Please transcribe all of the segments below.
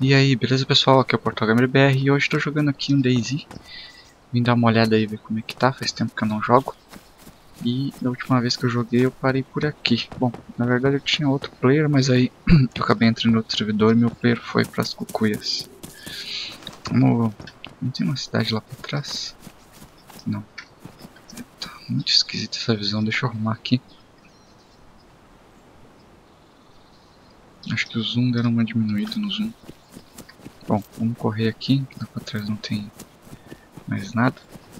E aí, beleza pessoal? Aqui é o PortalGamerBR e hoje estou jogando aqui um DayZ. Vim dar uma olhada aí, ver como é que tá, faz tempo que eu não jogo. E da última vez que eu joguei eu parei por aqui. Bom, na verdade eu tinha outro player, mas aí eu acabei entrando no outro servidor e meu player foi para as cucuias. Vamos... Não tem uma cidade lá pra trás? Não. Tá muito esquisita essa visão, deixa eu arrumar aqui. Acho que o zoom deram uma diminuída no zoom. Bom, vamos correr aqui, lá pra trás não tem mais nada.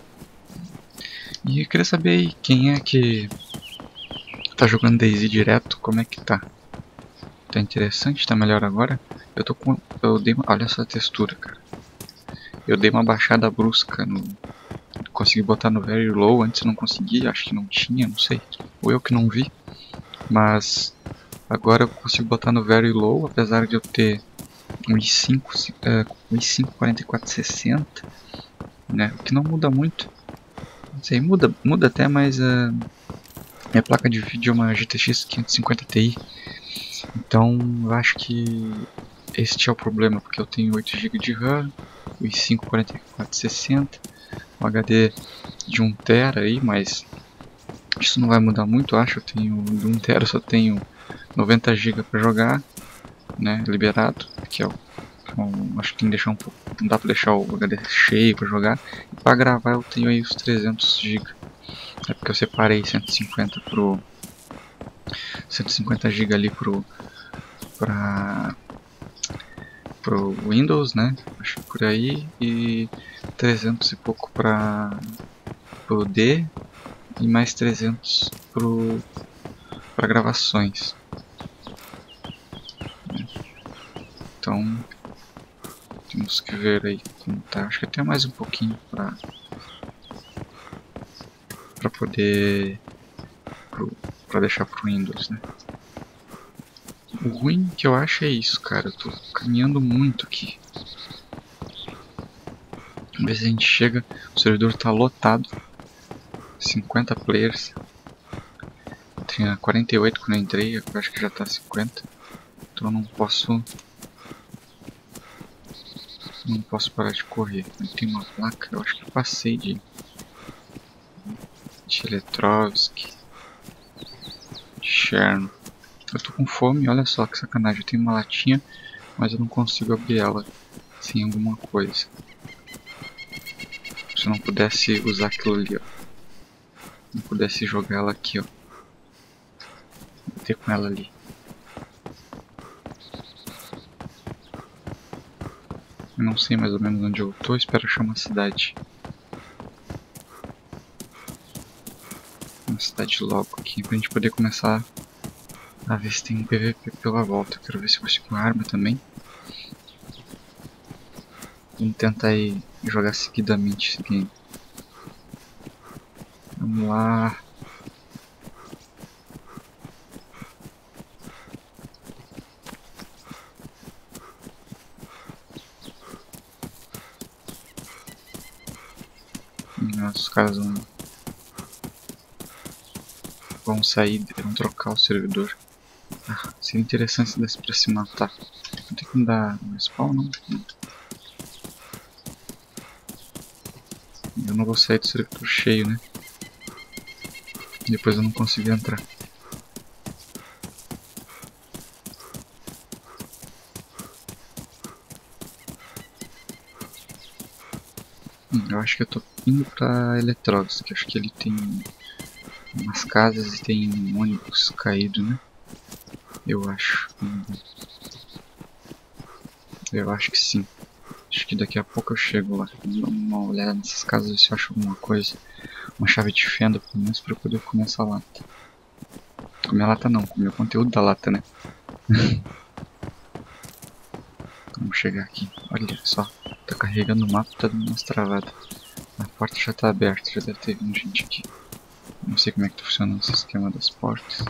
E eu queria saber aí, quem é que tá jogando DayZ direto, como é que tá? Tá interessante? Tá melhor agora? Eu dei uma, olha essa textura, cara. Eu dei uma baixada brusca no... Consegui botar no very low, antes não consegui, acho que não tinha, não sei. Ou eu que não vi. Mas agora eu consigo botar no very low, apesar de eu ter um i5 4460, né? O que não muda muito. Não sei, muda até, mas minha placa de vídeo é uma GTX 550 Ti. Então eu acho que este é o problema, porque eu tenho 8 GB de RAM, o i5 4460, um HD de 1 TB aí, mas isso não vai mudar muito, eu acho. Eu tenho de 1 TB, eu só tenho 90 GB para jogar, né, liberado, que é o acho que tem que deixar um pouco, não dá pra deixar o HD cheio pra jogar. E pra gravar eu tenho aí os 300 GB. É porque eu separei 150 GB ali pro Windows, né? Acho que por aí, e 300 e pouco pro D e mais 300 para gravações. Então temos que ver aí como tá. Acho que até mais um pouquinho para poder para deixar pro Windows, né? O ruim que eu acho é isso, cara. Eu tô caminhando muito aqui. Às vezes a gente chega, o servidor tá lotado, 50 players. Tinha 48 quando eu entrei, eu acho que já tá 50. Então eu não posso parar de correr. Tem uma placa, eu acho que eu passei de Eletrovsk, de Cherno. Eu tô com fome, olha só que sacanagem. Eu tenho uma latinha, mas eu não consigo abrir ela sem alguma coisa. Se eu não pudesse usar aquilo ali, ó. Não pudesse jogar ela aqui, ó. Bater com ela ali. Eu não sei mais ou menos onde eu tô, espero achar uma cidade. Uma cidade logo aqui, pra gente poder começar a ver se tem um PVP pela volta. Eu quero ver se eu consigo arma também. Vamos tentar aí jogar seguidamente esse game. Vamos lá. Nossa, os caras vão sair, vão trocar o servidor. Ah, seria interessante se desse pra se matar. Não tem como dar spawn, não? Eu não vou sair do servidor cheio, né? Depois eu não consigo entrar. Eu acho que eu tô indo pra Eletrovsk, que acho que ele tem umas casas e tem um ônibus caído, né? Eu acho. Eu acho que sim. Acho que daqui a pouco eu chego lá. Vou dar uma olhada nessas casas, ver se eu acho alguma coisa. Uma chave de fenda, pelo menos, pra eu poder comer essa lata. Comer a lata não, comer o conteúdo da lata, né? Vamos chegar aqui. Olha só, tá carregando o mapa, tá dando umas travadas. A porta já tá aberta, já deve ter vindo gente aqui. Não sei como é que tá funcionando esse esquema das portas.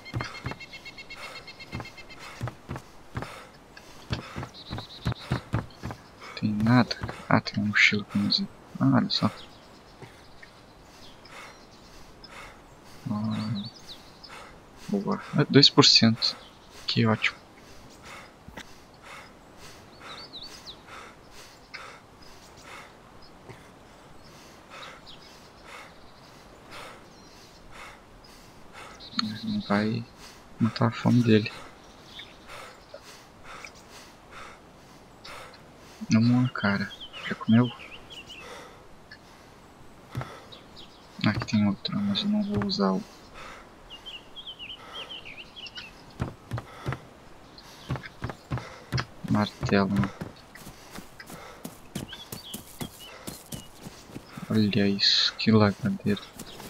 Tem nada. Ah, tem uma mochila com música. Ah, olha só. Ah, boa. 2%. Que ótimo. Não vai matar a fome dele. Vamos lá, cara. Já comeu? Aqui tem outro, mas eu não vou usar o martelo, não. Olha isso, que lagadeira.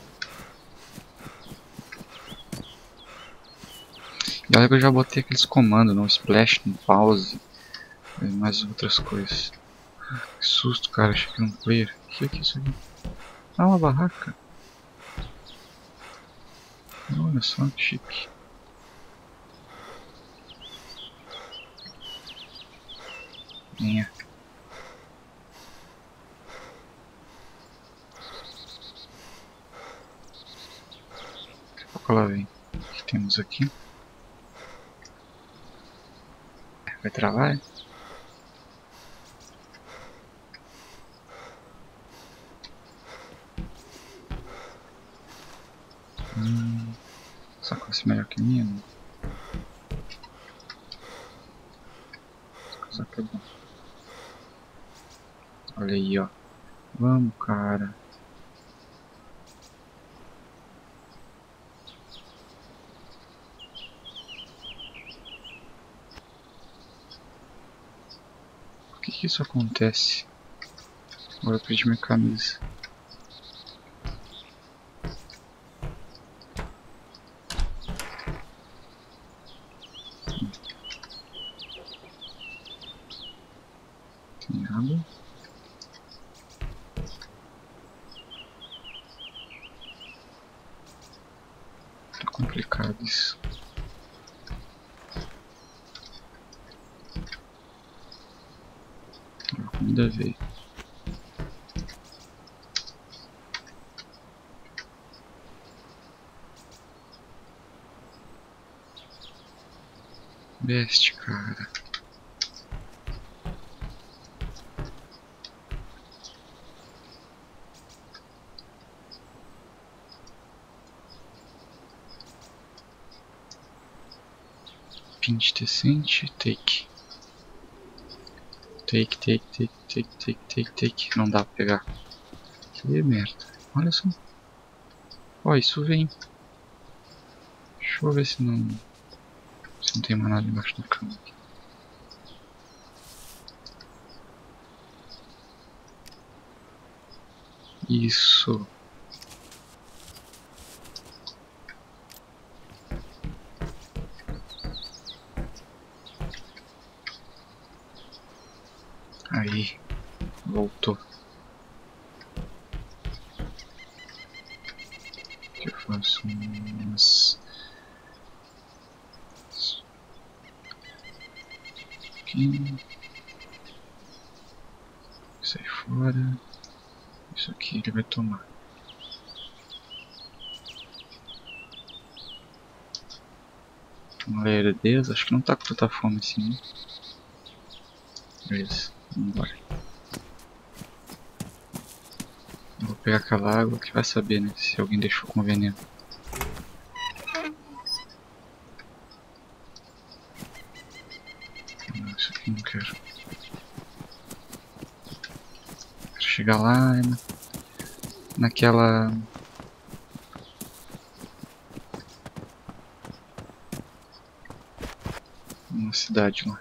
E olha que eu já botei aqueles comandos no splash, no pause e mais outras coisas. Que susto, cara, achei que era um player. O que é isso aqui? Ah, uma barraca. Olha só que chique. Minha. Daqui a pouco ela vem. O que temos aqui? Vai travar? É? Essa coisa é melhor que a minha, não? Essa coisa aqui é bom. Olha aí, ó. Vamos, cara. Por que isso acontece? Agora eu perdi minha camisa. Tem água. Tá complicado isso. A comida veio. Beste, cara. Pinch decente, take. Take. Não dá pra pegar. Que merda. Olha só. Ó, isso vem. Deixa eu ver se não tem mais nada embaixo da cama. Isso. Aí. Voltou. Eu faço umas... Aqui. Sai fora. Isso aqui ele vai tomar. Uma herdeza, acho que não tá com tanta fome assim, né? Beleza, vamos embora. Vou pegar aquela água que vai saber, né? Se alguém deixou com veneno. Não, isso aqui não quero. Quero chegar lá naquela... uma cidade lá.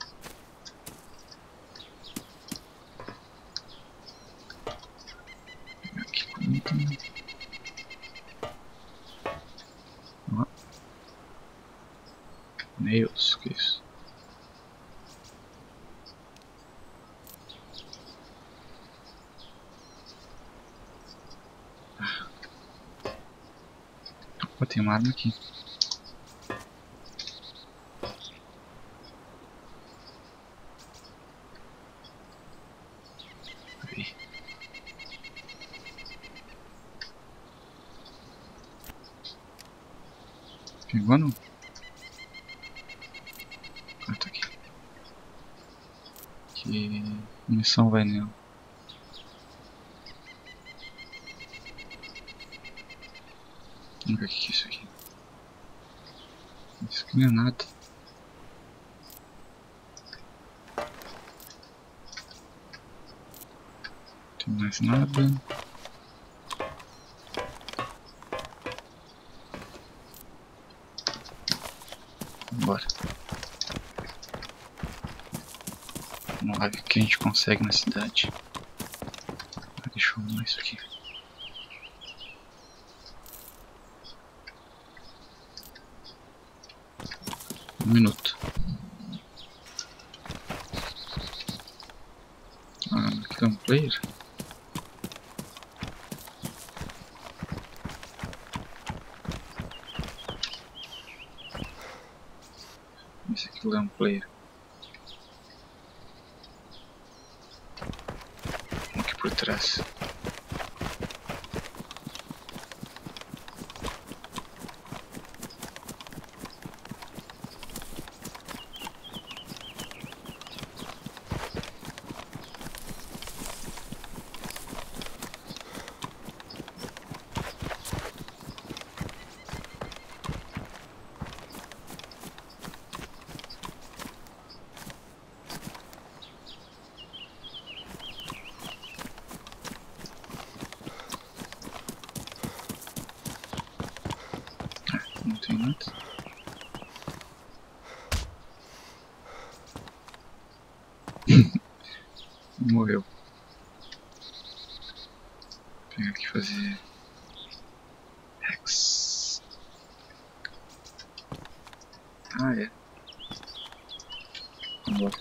Aqui comida. Ó. Nails, que isso? Opa, tem uma arma aqui. Aí. Pegou não? Ah, tá aqui. Que munição vai nela. Vamos ver o que é isso aqui. Isso aqui não é nada. Não tem mais nada. Bora. Vamos lá ver o que a gente consegue na cidade. Deixa eu arrumar isso aqui. Um minuto. Aqui tem um player. Esse aqui é um player. Aqui por trás. Não tem nada. Morreu. Vou pegar aqui e fazer X. Ah, é. Vambora.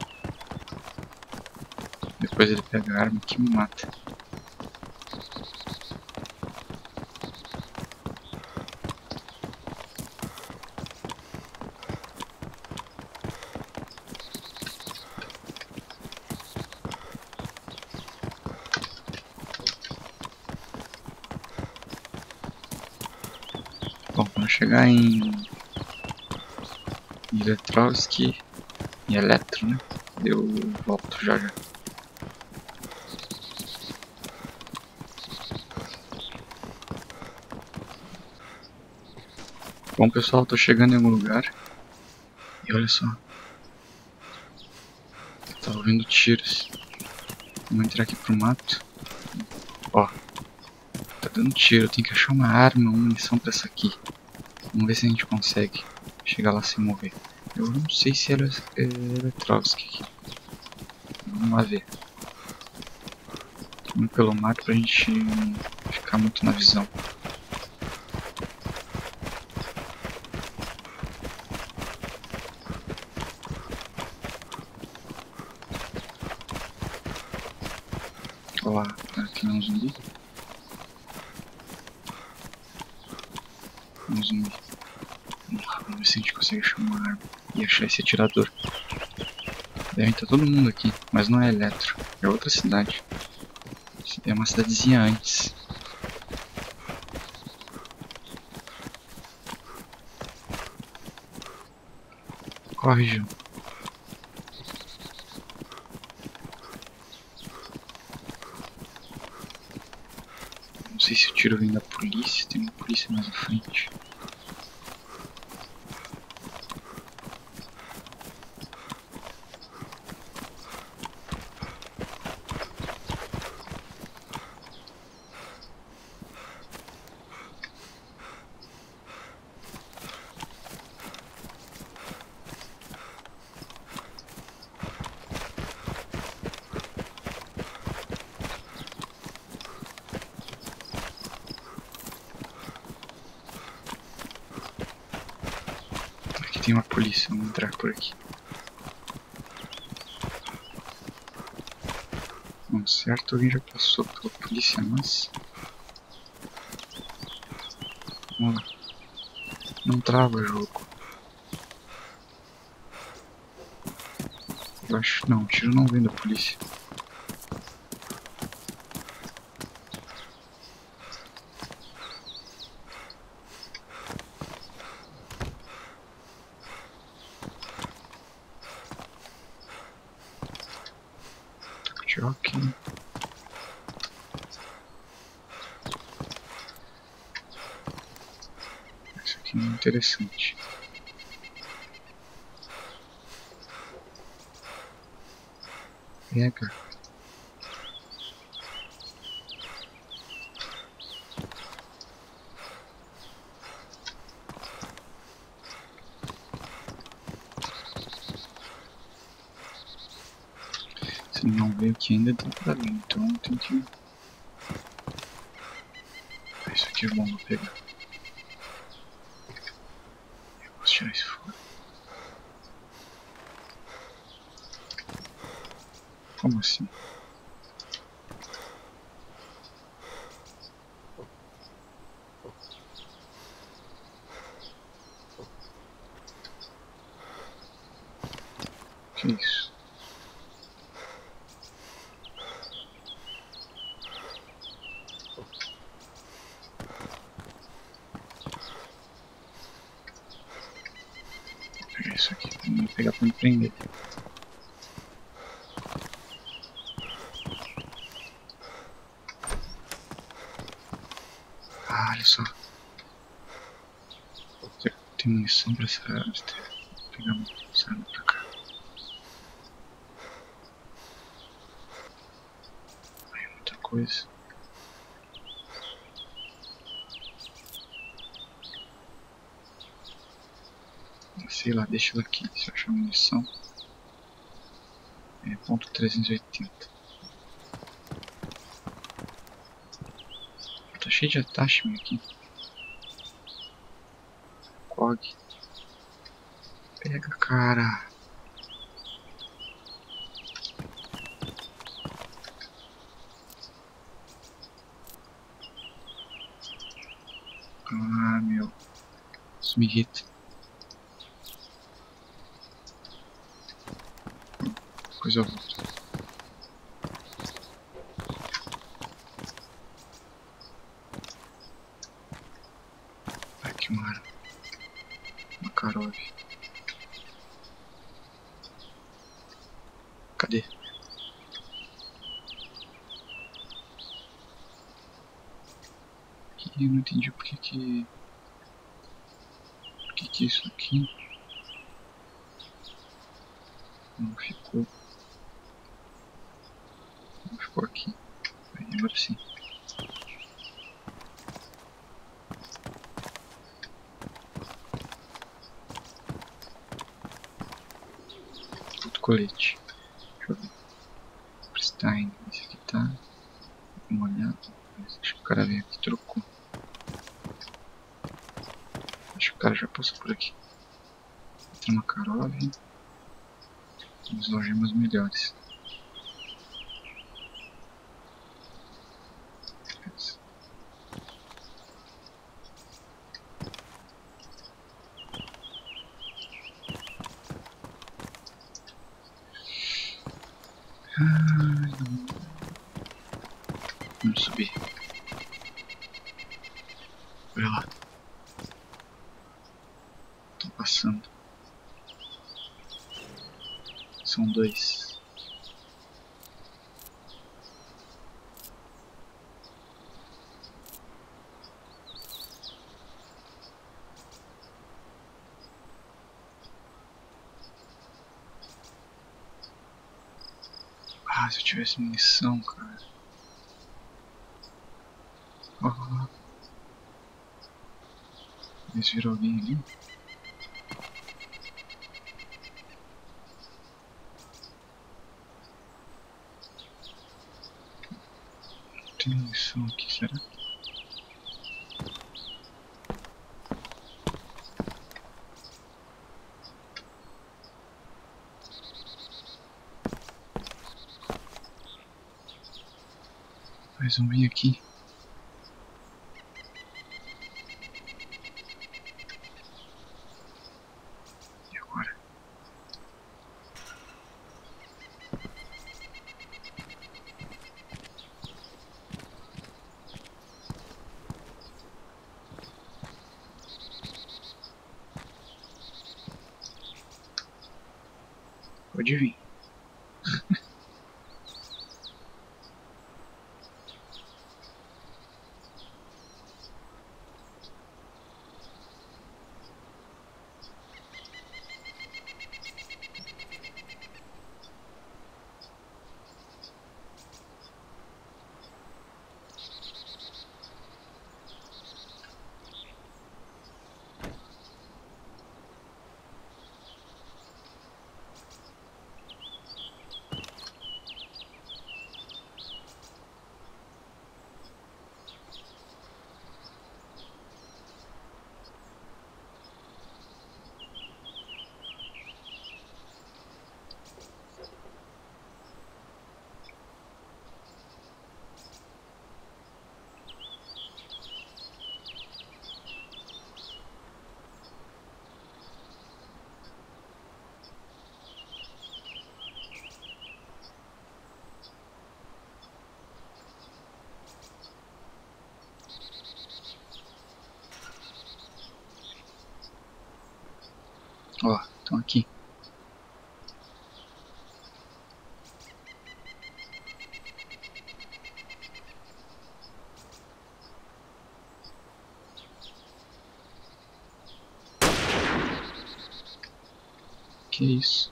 Depois ele pega a arma que me mata. Bom, quando chegar em Eletrovski e Eletro, né? Eu volto já já. Bom pessoal, tô chegando em algum lugar. E olha só. Eu tava ouvindo tiros. Vamos entrar aqui pro mato. Ó. Tá dando tiro, eu tenho que achar uma arma, uma munição pra essa aqui. Vamos ver se a gente consegue chegar lá sem morrer. Eu não sei se era Eletrovski aqui. Vamos lá ver. Vamos pelo mato pra gente não ficar muito na visão. Olha lá, aqui não é um zumbi. Um zumbi. Vamos ver se a gente consegue achar uma arma e achar esse atirador. Deve estar todo mundo aqui, mas não é Eletro, é outra cidade. É uma cidadezinha antes. Corre, Gil. Não sei se o tiro vem da polícia, tem uma polícia mais à frente. Aqui tem uma polícia, vamos entrar por aqui. Bom, certo, alguém já passou pela polícia, mas... Vamos lá. Não trava o jogo. Eu acho que não, o tiro não vem da polícia. Jockey. Isso aqui é interessante. Pega. Se ele não veio aqui ainda, dá pra vir, então tem que... Isso aqui é bom, vou pegar. Eu posso tirar isso fora. Como assim? Que isso? Vou pegar isso aqui, vou pegar pra me prender. Ah, olha só. Tem munição pra essa... Vou pegar essa arma pra cá. Aí, muita coisa. Sei lá, deixa ela aqui. Se eu achar munição. É ponto 380. Tá cheio de attachment aqui. Cog. Pega, cara. Ah, meu. Isso me irrita. Depois eu volto. Aqui uma arma. Makarov. Cadê? Eu não entendi por que isso aqui não ficou. Não ficou aqui. Aí, agora sim. Outro colete. Deixa eu ver. Pristine. Esse aqui tá molhado. Mas acho que o cara veio aqui e trocou. Acho que o cara já passou por aqui. Outra Makarov. Uns algemas melhores. Beleza. Ai, não. Vamos subir. Olha lá. Tô passando. São dois. Ah, se eu tivesse munição, cara. Oh, eles viram alguém ali? Não tem munição aqui, será? Mas vão vir aqui. E agora? Pode vir. Ó, estão aqui. Que isso?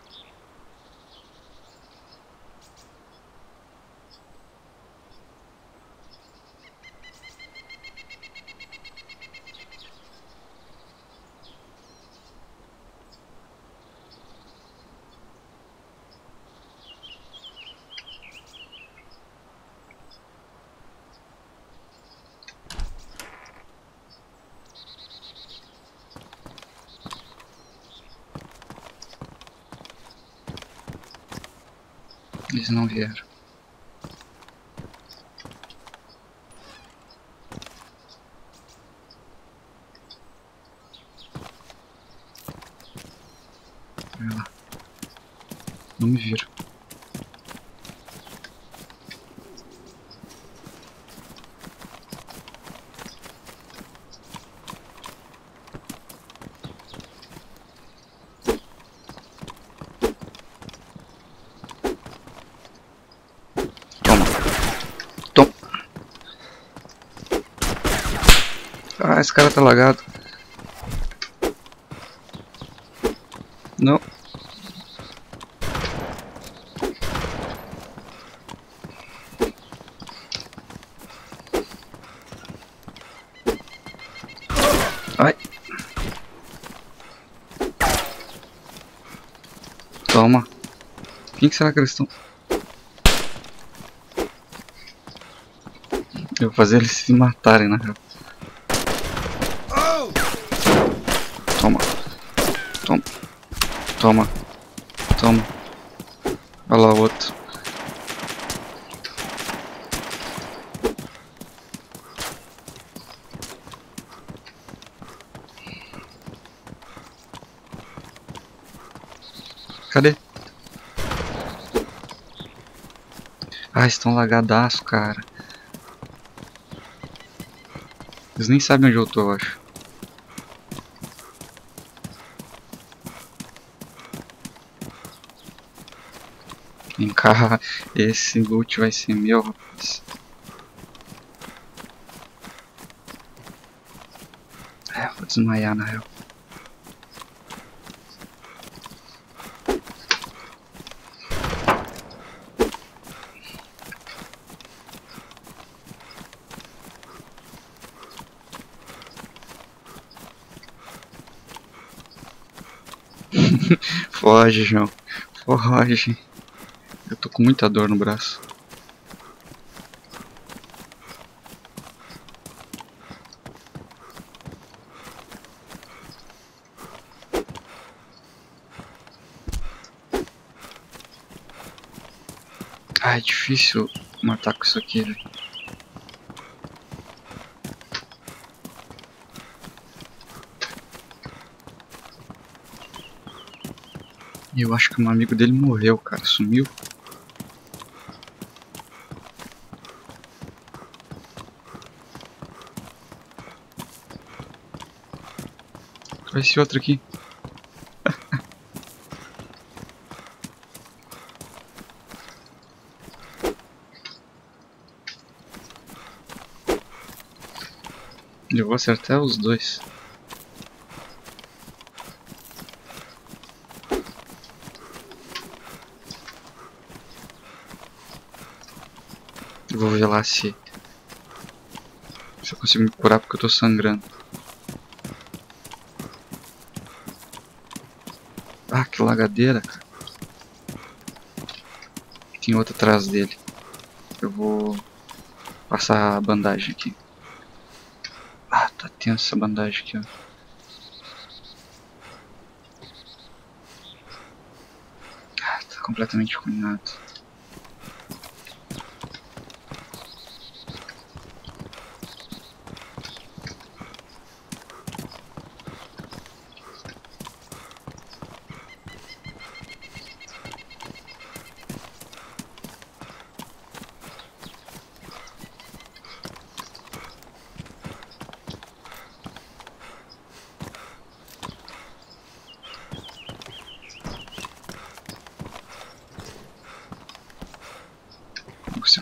Eles não vieram. Olha lá. Não me viram. Toma. Toma. Ah, esse cara tá lagado. Não. Ai. Toma. Quem que será que eles estão? Eu vou fazer eles se matarem, na real. Toma. Toma. Toma. Toma. Olha lá o outro. Cadê? Ah, estão lagadaço, cara. Eles nem sabem onde eu tô, eu acho. Vem cá, esse loot vai ser meu, rapaz. É, vou desmaiar na real. Foge, João. Foge. Eu tô com muita dor no braço. Ah, é difícil matar com isso aqui, velho. Eu acho que um amigo dele morreu, cara. Sumiu. Olha esse outro aqui. Eu vou acertar os dois. Eu vou ver lá se eu consigo me curar porque eu tô sangrando. Ah, que lagadeira, cara. Tem outro atrás dele. Eu vou passar a bandagem aqui. Ah, tá tensa essa bandagem aqui, ó. Ah, tá completamente arruinado.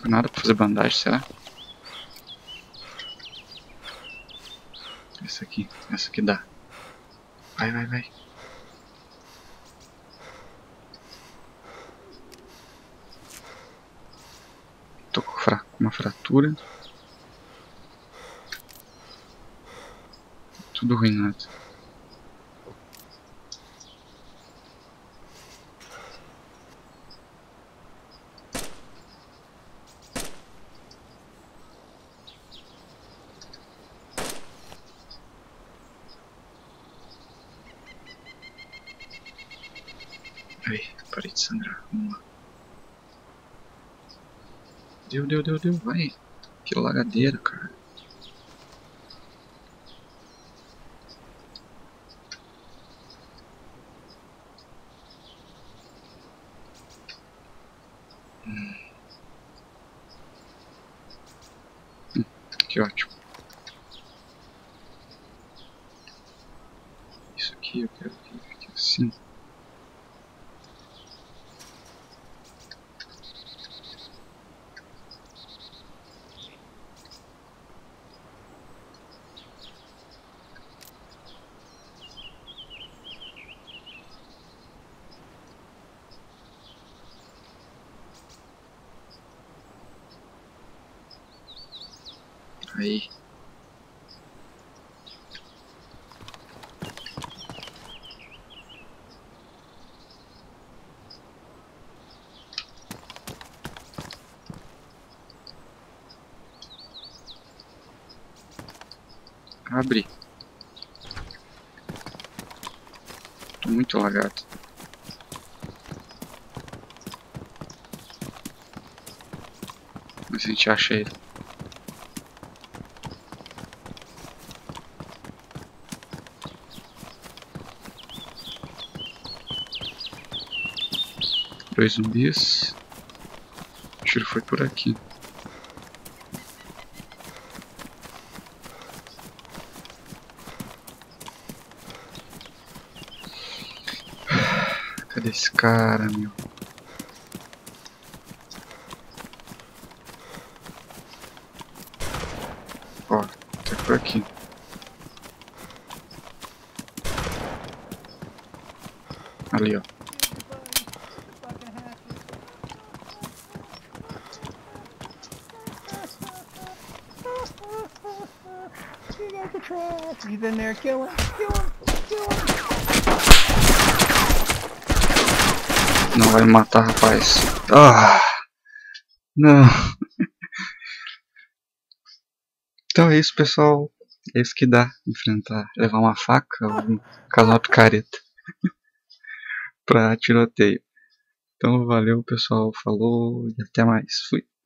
Nada pra fazer bandagem, será? Essa aqui dá. Vai, vai, vai. Tô com uma fratura. Tudo ruinado. Aí, parei de sangrar. Vamos lá. Deu. Vai. Que lagadeira, cara. Que ótimo. Isso aqui eu quero vir aqui assim. Aí. Abre. Tô muito lagado. Mas a gente acha ele. Dois zumbis. O tiro foi por aqui. Cadê esse cara, meu? Ó, tá por aqui. Ali, ó. He's in there, kill him, kill him, kill him. Não vai me matar, rapaz. Ah, não. Então é isso, pessoal. É isso que dá enfrentar, levar uma faca ou causar uma picareta pra tiroteio. Então valeu, pessoal. Falou e até mais. Fui.